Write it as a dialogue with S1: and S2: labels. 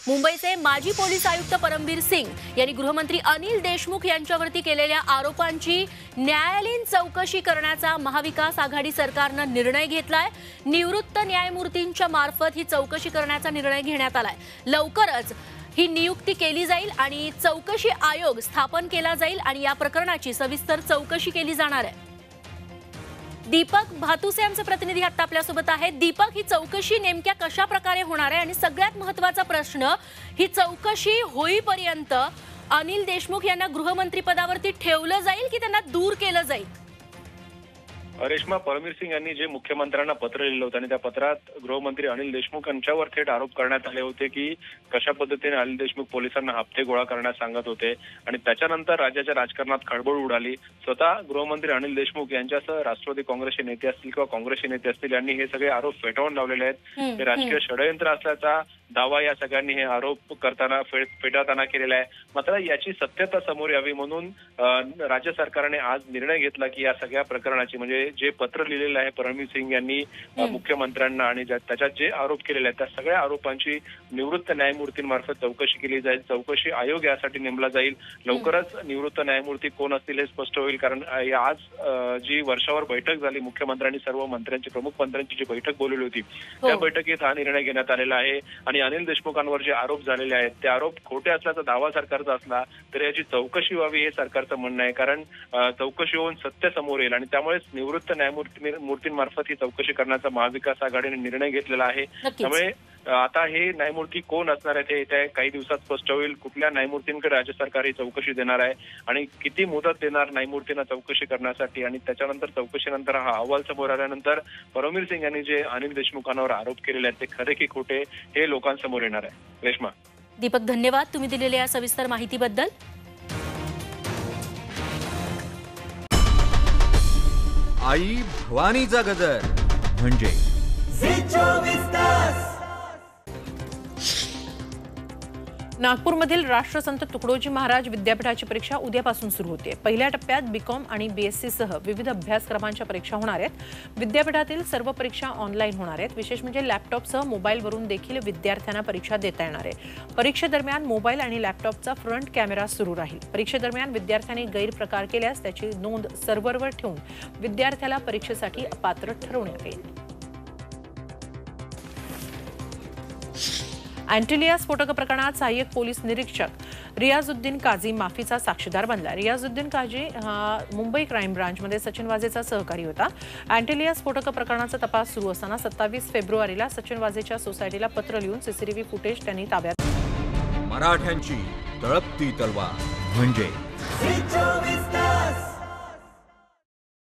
S1: मुंबईचे माजी पोलीस आयुक्त परमबीर सिंग यांनी गृहमंत्री अनिल देशमुख यांच्यावरती केलेल्या आरोपांची न्यायालयीन चौकशी करण्याचा महाविकास आघाडी सरकारनं निर्णय घेतलाय। निवृत्त न्यायमूर्तींच्या मार्फत ही चौकशी करण्याचा निर्णय घेण्यात आलाय। लवकरच ही नियुक्ती केली जाईल आणि चौकशी आयोग स्थापन केला जाईल आणि या प्रकरणाची सविस्तर चौकशी केली जाणार आहे। दीपक भातुसे आमचे प्रतिनिधी आता आपल्या सोबत आहेत। दीपक, ही चौकशी नेमक्या कशा प्रकारे होणार आहे आणि सगळ्यात महत्त्वाचा प्रश्न, ही चौकशी होईपर्यंत अनिल देशमुख यांना गृहमंत्री पदावरती ठेवलं जाईल की त्यांना दूर केलं जाईल?
S2: रेश्मा, परमबीर सिंग यांनी जे मुख्यमंत्र्यांना पत्र लिहिलं होतं आणि त्या पत्रात गृहमंत्री अनिल देशमुख यांच्यावर थेट आरोप करण्यात आले होते की कशा पद्धतीने अनिल देशमुख पोलिसांना हप्ते गोळा करण्यास सांगत होते आणि त्याच्यानंतर राज्याच्या राजकारणात खळबळ उडाली। स्वतः गृहमंत्री अनिल देशमुख यांच्यासह राष्ट्रवादी काँग्रेसचे नेते असतील किंवा काँग्रेसचे नेते असतील यांनी हे सगळे आरोप फेटाळून लावलेले आहेत। हे राजकीय षडयंत्र असल्याचा दावा या सगळ्यांनी हे आरोप करताना फेटाळताना केलेला आहे। मात्र याची सत्यता समोर यावी म्हणून राज्य सरकारने आज निर्णय घेतला की या सगळ्या प्रकरणाची, म्हणजे जे पत्र लिहिलेलं आहे परमबीर सिंग यांनी मुख्यमंत्र्यांना आणि त्याच्यात जे आरोप केलेले आहेत त्या सगळ्या आरोपांची निवृत्त न्यायमूर्तींमार्फत चौकशी केली जाईल। चौकशी आयोग यासाठी नेमला जाईल। लवकरच निवृत्त न्यायमूर्ती कोण असतील हे स्पष्ट होईल, कारण आज जी वर्षावर बैठक झाली, मुख्यमंत्र्यांनी सर्व मंत्र्यांची, प्रमुख मंत्र्यांची जी बैठक बोलवली होती त्या बैठकीत हा निर्णय घेण्यात आलेला आहे। आणि अनिल देशमुखांवर जे आरोप झालेले आहेत ते आरोप खोटे असल्याचा दावा सरकारचा असला तर याची चौकशी व्हावी हे सरकारचं म्हणणं आहे, कारण चौकशी होऊन सत्य समोर येईल आणि त्यामुळेच निवृत्त न्यायमूर्तींमार्फत ही चौकशी करण्याचा महाविकास आघाडीने निर्णय घेतलेला आहे। त्यामुळे आता हे न्यायमूर्ती कोण असणार आहेत हे येत्या काही दिवसात स्पष्ट होईल। कुठल्या न्यायमूर्तींकडे राज्य सरकार ही चौकशी देणार आहे आणि किती मुदत देणार न्यायमूर्तींना चौकशी करण्यासाठी, आणि त्याच्यानंतर चौकशीनंतर हा अहवाल समोर आल्यानंतर परमबीर सिंग यांनी जे अनिल देशमुखांवर आरोप केलेले आहेत ते खरे की खोटे हे लोकांसमोर येणार आहे। रेश्मा,
S1: दीपक, धन्यवाद तुम्ही दिलेल्या सविस्तर माहितीबद्दल।
S3: आई भवानीचा गजर म्हणजे
S4: नागपूरमधील राष्ट्रसंत तुकडोजी महाराज विद्यापीठाची परीक्षा उद्यापासून सुरू होते। पहिल्या टप्प्यात बीकॉम आणि बीएससी सह विविध अभ्यासक्रमांच्या परीक्षा होणार आहेत। विद्यापीठातील सर्व परीक्षा ऑनलाईन होणार आहेत। विशेष म्हणजे लॅपटॉपसह मोबाईलवरून देखील विद्यार्थ्यांना परीक्षा देता येणार आहे। परीक्षेदरम्यान मोबाईल आणि लॅपटॉपचा फ्रंट कॅमेरा सुरू राहील। परीक्षेदरम्यान विद्यार्थ्यांनी गैरप्रकार केल्यास त्याची नोंद सर्व्हरवर ठेवून विद्यार्थ्याला परीक्षेसाठी अपात्र ठरवण्यात येईल। अँटिलिया स्फोटक प्रकरणात सहाय्यक पोलीस निरीक्षक रियाजुद्दीन काझी माफीचा साक्षीदार बनला। रियाजुद्दीन काझी हा मुंबई क्राईम ब्रांचमध्ये सचिन वाझेचा सहकारी होता। अँटिलिया स्फोटक प्रकरणाचा तपास सुरू असताना 27 फेब्रुवारीला सचिन वाझेच्या सोसायटीला पत्र लिहून सीसीटीव्ही फुटेज त्यांनी ताब्यात।
S3: मराठ्यांची तळपती तलवार म्हणजे